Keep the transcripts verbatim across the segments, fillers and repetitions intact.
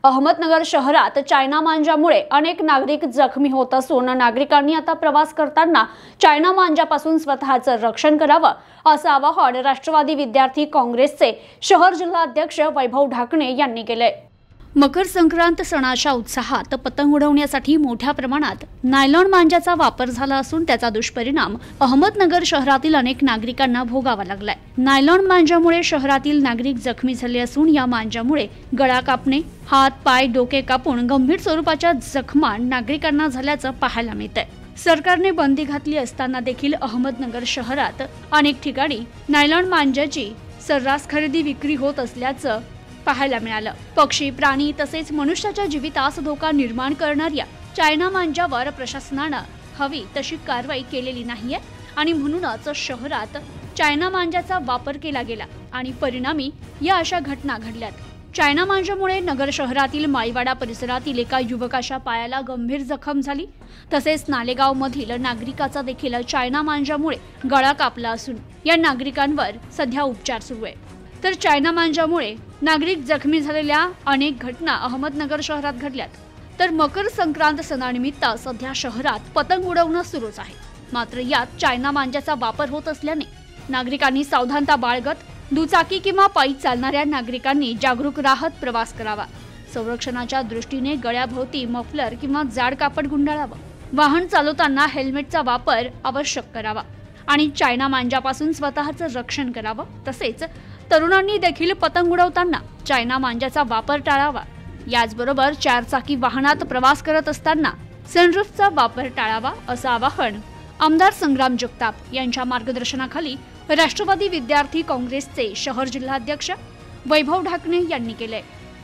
अहमदनगर शहरात चायना मांजामुळे अनेक नागरिक जखमी होत असून नागरिकांनी आता प्रवास करताना चायना मांजापासून स्वतःचं रक्षण करावं असं आवाहन राष्ट्रवादी विद्यार्थी काँग्रेसचे शहर जिल्हा अध्यक्ष वैभव ढाकणे यांनी केले। मकर संक्रांत सणाच्या उत्साहात पतंग उडवण्यासाठी मोठ्या प्रमाणात नायलॉन मांजाचा वापर झाला असून त्याचा दुष्परिणाम अहमदनगर शहरातील अनेक नागरिकांना भोगावा लागलाय। नायलॉन मांजामुळे शहरातील नागरिक जखमी झाले असून या मांजामुळे गळा कापणे, हात, पाय, डोके कापून गंभीर स्वरूपाच्या जखमा नागरिकांना झाल्याचं पाहायला मिळतंय। सरकारने बंदी घातली असताना देखील अहमदनगर शहरात अनेक ठिकाणी नायलॉन मांजाची सर्रास खरेदी विक्री होत असल्याचं पाहायला मिळालं। पक्षी, प्राणी तसेच मनुष्याच्या जीवितास धोका निर्माण करणाऱ्या चायना मांजावर प्रशासनाने हवी तशी कारवाई केलेली नाहीये आणि म्हणूनच शहरात चायना मांजाचा वापर केला गेला आणि परिणामी या अशा घटना घडल्यात। चायना मांजामुळे नगर शहरातील माईवाडा परिसरातील एका युवकाच्या पायाला गंभीर जखम झाली, तसेच नालेगाव मधील नागरिकाचा देखील चायना मांजामुळे गळा कापला असून या नागरिकांवर सध्या उपचार सुरू आहे। तर चायना मांजामुळे नागरिक जखमी झालेल्या अनेक घटना अहमदनगर शहरात घडल्यात। तर मकर संक्रांत सणानिमित्त सध्या शहरात पतंग उडवणं सुरूच आहे। मात्र यात चायना मांजाचा वापर होत असल्याने नागरिकांनी सावधानता बाळगत दुचाकी किंवा पायी चालणाऱ्या नागरिकांनी जागरूक राहत प्रवास करावा। संरक्षणाच्या दृष्टीने गळ्याभोवती मफलर किंवा जाड कापड गुंडाळावं, वाहन चालवताना हेल्मेटचा वापर आवश्यक करावा आणि चायना मांजापासून स्वतःचं रक्षण करावं। तसेच तरुणांनी देखील पतंग उडवताना चायना मांजाचा वापर टाळावा। याचबरोबर चारचाकी वाहनात प्रवास करत असताना सनरूफचा वापर टाळावा असं आवाहन आमदार संग्राम जगताप यांच्या मार्गदर्शनाखाली राष्ट्रवादी विद्यार्थी काँग्रेसचे शहर जिल्हाध्यक्ष वैभव ढाकणे यांनी केले।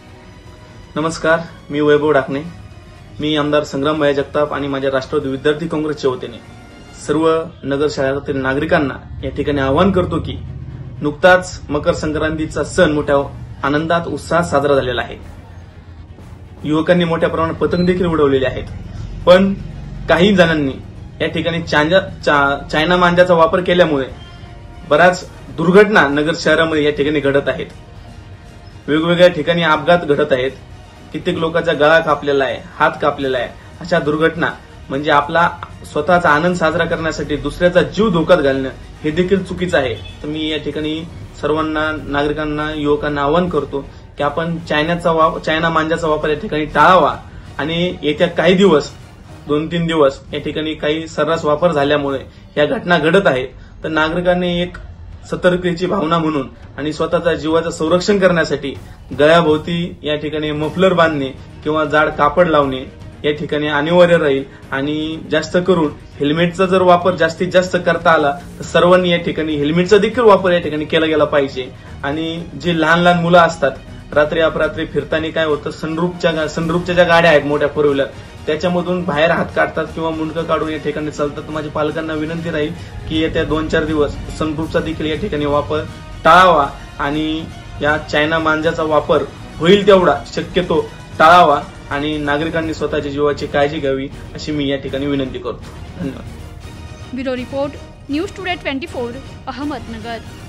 नमस्कार, मी वैभव ढाकणे। मी आमदार संग्राम जगताप आणि माझ्या राष्ट्रवादी विद्यार्थी काँग्रेसच्या वतीने सर्व नगर शहरातील नागरिकांना या ठिकाणी आवाहन करतो की नुकताच मकर संक्रांतीचा सण मोठ्या आनंदात उत्साहात साजरा झालेला आहे। युवकांनी मोठ्या प्रमाणात पतंग देखील उडवलेले आहेत, पण काही जणांनी या ठिकाणी चायना मांजाचा वापर केल्यामुळे बऱ्याच दुर्घटना नगर शहरामध्ये या ठिकाणी घडत आहेत। वेगवेगळ्या ठिकाणी अपघात घडत आहेत, कित्येक लोकांचा गळा कापलेला आहे, हात कापलेला आहे। अशा दुर्घटना म्हणजे आपला स्वतःचा आनंद साजरा करण्यासाठी दुसऱ्याचा जीव धोक्यात घालणं हे देखील चुकीचं आहे। तर मी या ठिकाणी सर्वांना, नागरिकांना, युवकांना आवाहन करतो की आपण चायनाचा वापर चायना मांजाचा वापर या ठिकाणी टाळावा आणि येत्या काही दिवस दोन तीन दिवस या ठिकाणी काही सर्रास वापर झाल्यामुळे या घटना घडत आहेत। तर नागरिकांनी एक सतर्कतेची भावना म्हणून आणि स्वतःच्या जीवाचं संरक्षण करण्यासाठी गळ्याभोवती या ठिकाणी मफलर बांधणे किंवा जाड कापड लावणे या ठिकाणी अनिवार्य राहील आणि जास्त करून हेल्मेटचा जर वापर जास्तीत जास्त करता आला तर सर्वांनी या ठिकाणी हेल्मेटचा देखील वापर या ठिकाणी केला गेला पाहिजे। आणि जे लहान लहान मुलं असतात रात्री अपरात्री फिरताना काय होतं, सनरूफच्या सनरूफच्या ज्या गाड्या आहेत मोठ्या फोर व्हीलर त्याच्यामधून बाहेर हात काढतात किंवा मुंडकं काढून या ठिकाणी चालतात। माझ्या पालकांना विनंती राहील की येत्या दोन चार दिवस सनरूफचा देखील या ठिकाणी वापर टाळावा आणि या चायना मांजाचा वापर होईल तेवढा शक्यतो टाळावा आणि नागरिकांनी स्वतःच्या जीवाची काळजी घ्यावी अशी मी या ठिकाणी विनंती करतो। धन्यवाद। Bureau report, news today twenty four, Ahmednagar.